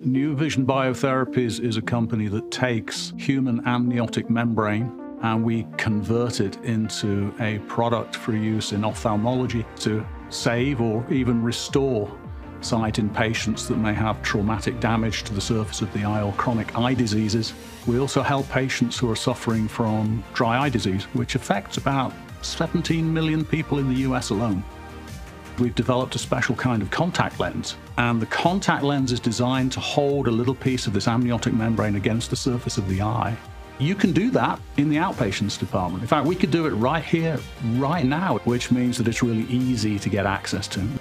NuVision Biotherapies is a company that takes human amniotic membrane and we convert it into a product for use in ophthalmology to save or even restore sight in patients that may have traumatic damage to the surface of the eye or chronic eye diseases. We also help patients who are suffering from dry eye disease, which affects about 17 million people in the US alone. We've developed a special kind of contact lens, and the contact lens is designed to hold a little piece of this amniotic membrane against the surface of the eye. You can do that in the outpatients department. In fact, we could do it right here, right now, which means that it's really easy to get access to.